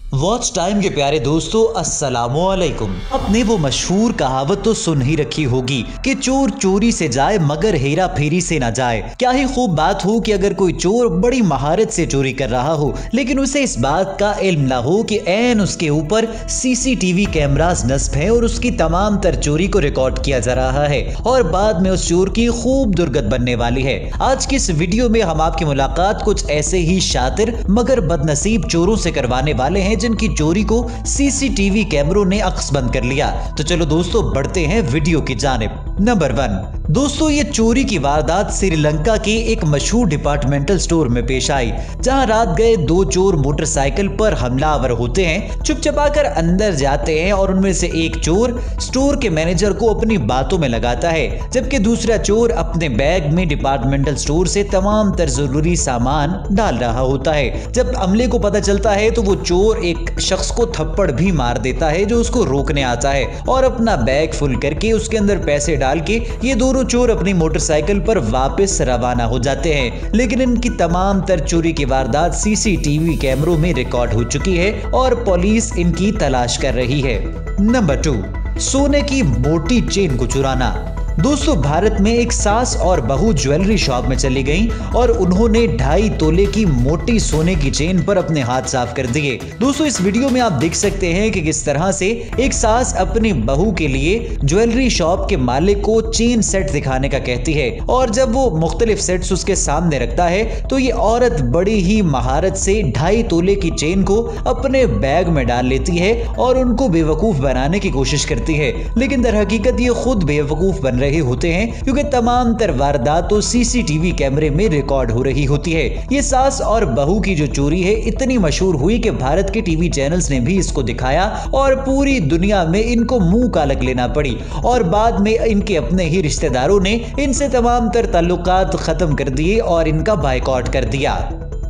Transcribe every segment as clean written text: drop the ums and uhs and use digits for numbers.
Watch time के प्यारे दोस्तों, अस्सलामुअलैकुम। आपने वो मशहूर कहावत तो सुन ही रखी होगी कि चोर चोरी से जाए मगर हेरा फेरी से ना जाए। क्या ही खूब बात हो कि अगर कोई चोर बड़ी महारत से चोरी कर रहा हो लेकिन उसे इस बात का इल्म ना हो कि ऐन उसके ऊपर सीसीटीवी कैमरास नस्ब है और उसकी तमाम तर चोरी को रिकॉर्ड किया जा रहा है और बाद में उस चोर की खूब दुर्गत बनने वाली है। आज की इस वीडियो में हम आपकी मुलाकात कुछ ऐसे ही शातिर मगर बदनसीब चोरों से करवाने वाले हैं जिनकी चोरी को सीसीटीवी कैमरों ने अक्सबंद कर लिया। तो चलो दोस्तों बढ़ते हैं वीडियो की जानिब। नंबर 1 दोस्तों, ये चोरी की वारदात श्रीलंका के एक मशहूर डिपार्टमेंटल स्टोर में पेश आई, जहां रात गए दो चोर मोटरसाइकिल पर हमलावर होते हैं, चुपचापाकर अंदर जाते हैं और उनमें से एक चोर स्टोर के मैनेजर को अपनी बातों में लगाता है, जबकि दूसरा चोर अपने बैग में डिपार्टमेंटल स्टोर से तमाम तर जरूरी सामान डाल रहा होता है। जब अमले को पता चलता है तो वो चोर एक शख्स को थप्पड़ भी मार देता है जो उसको रोकने आता है और अपना बैग फुल करके उसके अंदर पैसे डाल के ये दोनों चोर अपनी मोटरसाइकिल पर वापस रवाना हो जाते हैं। लेकिन इनकी तमाम तर चोरी की वारदात सीसीटीवी कैमरों में रिकॉर्ड हो चुकी है और पुलिस इनकी तलाश कर रही है। नंबर 2 सोने की मोटी चेन को चुराना। दोस्तों, भारत में एक सास और बहू ज्वेलरी शॉप में चली गईं और उन्होंने 2.5 तोले की मोटी सोने की चेन पर अपने हाथ साफ कर दिए। दोस्तों, इस वीडियो में आप देख सकते हैं कि किस तरह से एक सास अपनी बहू के लिए ज्वेलरी शॉप के मालिक को चेन सेट दिखाने का कहती है और जब वो मुख्तलिफ सेट्स उसके सामने रखता है तो ये औरत बड़ी ही महारत से 2.5 तोले की चेन को अपने बैग में डाल लेती है और उनको बेवकूफ बनाने की कोशिश करती है। लेकिन दर हकीकत ये खुद बेवकूफ बन रहे होते हैं क्योंकि तमाम तर वारदात तो सीसीटीवी कैमरे में रिकॉर्ड हो रही होती है। ये सास और बहू की जो चोरी है इतनी मशहूर हुई कि भारत के टीवी चैनल्स ने भी इसको दिखाया और पूरी दुनिया में इनको मुंह कालक लेना पड़ी और बाद में इनके अपने ही रिश्तेदारों ने इनसे तमाम तर ताल्लुकात खत्म कर दिए और इनका बायकॉट कर दिया।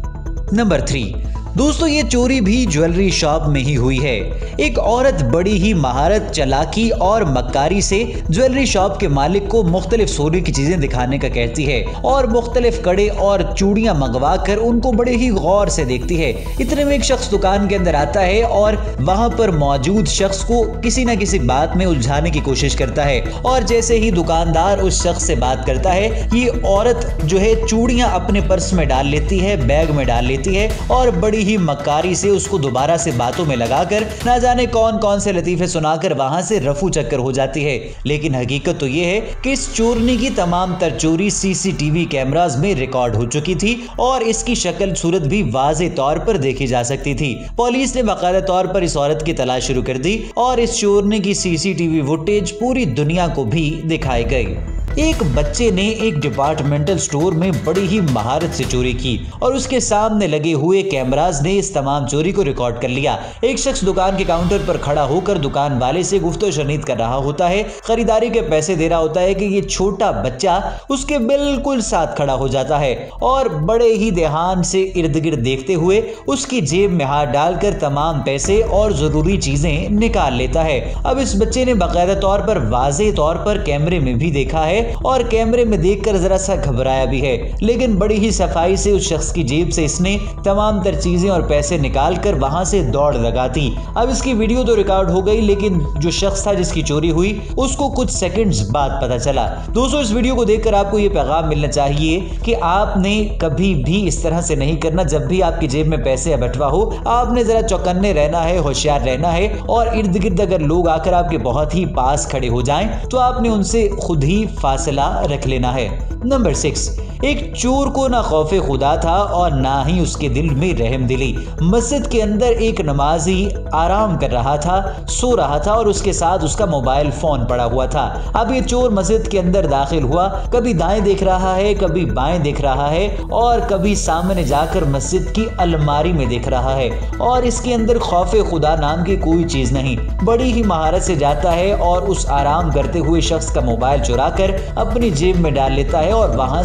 नंबर 3 दोस्तों, ये चोरी भी ज्वेलरी शॉप में ही हुई है। एक औरत बड़ी ही महारत, चालाकी और मक्कारी से ज्वेलरी शॉप के मालिक को मुख्तलिफ सोने की चीजें दिखाने का कहती है और मुख्तलिफ कड़े और चूड़ियां मंगवा कर उनको बड़े ही गौर से देखती है। इतने में एक शख्स दुकान के अंदर आता है और वहां पर मौजूद शख्स को किसी न किसी बात में उलझाने की कोशिश करता है और जैसे ही दुकानदार उस शख्स से बात करता है, ये औरत जो है चूड़ियां अपने पर्स में डाल लेती है, बैग में डाल लेती है और बड़ी ही मक्कारी से उसको दोबारा से बातों में लगाकर ना जाने कौन कौन से लतीफे सुनाकर वहां से रफू चक्कर हो जाती है। लेकिन हकीकत तो ये है कि इस चोरनी की तमाम तर चोरी सीसीटीवी कैमरास में रिकॉर्ड हो चुकी थी और इसकी शक्ल सूरत भी वाज़े तौर पर देखी जा सकती थी। पुलिस ने बाकायदा तौर पर इस औरत की तलाश शुरू कर दी और इस चोरनी की सीसीटीवी फुटेज पूरी दुनिया को भी दिखाई गई। एक बच्चे ने एक डिपार्टमेंटल स्टोर में बड़ी ही महारत से चोरी की और उसके सामने लगे हुए कैमरास ने इस तमाम चोरी को रिकॉर्ड कर लिया। एक शख्स दुकान के काउंटर पर खड़ा होकर दुकान वाले से गुफ्तो शनीद कर रहा होता है, खरीदारी के पैसे दे रहा होता है कि ये छोटा बच्चा उसके बिल्कुल साथ खड़ा हो जाता है और बड़े ही ध्यान से इर्द गिर्द देखते हुए उसकी जेब में हाथ डालकर तमाम पैसे और जरूरी चीजें निकाल लेता है। अब इस बच्चे ने बाकायदा तौर पर वाज़े तौर पर कैमरे में भी देखा है और कैमरे में देखकर जरा सा घबराया भी है, लेकिन बड़ी ही सफाई से उस शख्स की जेब से इसने तमाम तर चीजें और पैसे निकालकर वहां से दौड़ लगा दी। अब इसकी वीडियो तो रिकॉर्ड हो गई, लेकिन जो शख्स था जिसकी चोरी हुई उसको कुछ सेकंड्स बाद पता चला। दोस्तों, इस वीडियो को देखकर आपको ये पैगाम मिलना चाहिए कि आपने कभी भी इस तरह से नहीं करना। जब भी आपकी जेब में पैसे या बटवा हो, आपने जरा चौकन्ने रहना है, होशियार रहना है और इर्द गिर्द अगर लोग आकर आपके बहुत ही पास खड़े हो जाएं तो आपने उनसे खुद ही फासला रख लेना है। नंबर 6 एक चोर को ना खौफे खुदा था और ना ही उसके दिल में रहम दिली। मस्जिद के अंदर एक नमाजी आराम कर रहा था, सो रहा था और उसके साथ उसका मोबाइल फोन पड़ा हुआ था। अब ये चोर मस्जिद के अंदर दाखिल हुआ, कभी दाएं देख रहा है, कभी बाएं देख रहा है और कभी सामने जाकर मस्जिद की अलमारी में देख रहा है और इसके अंदर खौफे खुदा नाम की कोई चीज नहीं। बड़ी ही महारत से जाता है और उस आराम करते हुए शख्स का मोबाइल चुरा कर अपनी जेब में डाल लेता है और वहां से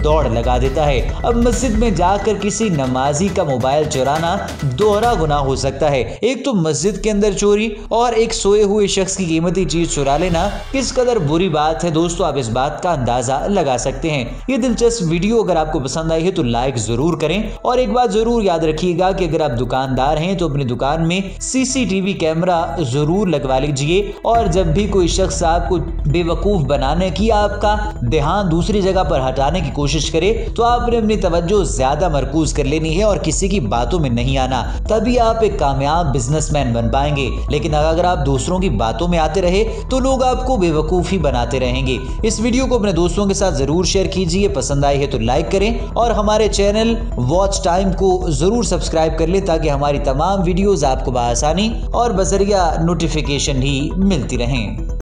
दौड़ लगा देता है। अब मस्जिद में जाकर किसी नमाजी का मोबाइल चुराना दोहरा गुनाह हो सकता है। एक तो मस्जिद के अंदर चोरी और एक सोए हुए शख्स की कीमती चीज चुरा लेना किस कदर बुरी बात है दोस्तों, आप इस बात का अंदाजा लगा सकते हैं। ये दिलचस्प वीडियो अगर आपको पसंद आई है तो लाइक जरूर करें और एक बात जरूर याद रखिएगा कि अगर आप दुकानदार हैं तो अपनी दुकान में सीसीटीवी कैमरा जरूर लगवा लीजिए और जब भी कोई शख्स आपको बेवकूफ बनाने की, आपका ध्यान दूसरी जगह पर हटाने की कोशिश करे तो आपने अपनी तवज्जो ज्यादा मरकूज कर लेनी है और किसी की बातों में नहीं आना, तभी आप एक कामयाब बिजनेसमैन बन पाएंगे। लेकिन अगर आप दूसरों की बातों में आते रहे तो लोग आपको बेवकूफी बनाते रहेंगे। इस वीडियो को अपने दोस्तों के साथ जरूर शेयर कीजिए, पसंद आई है तो लाइक करें और हमारे चैनल वॉच टाइम को जरूर सब्सक्राइब कर लें ताकि हमारी तमाम वीडियोस आपको बआसानी और बजरिया नोटिफिकेशन ही मिलती रहें।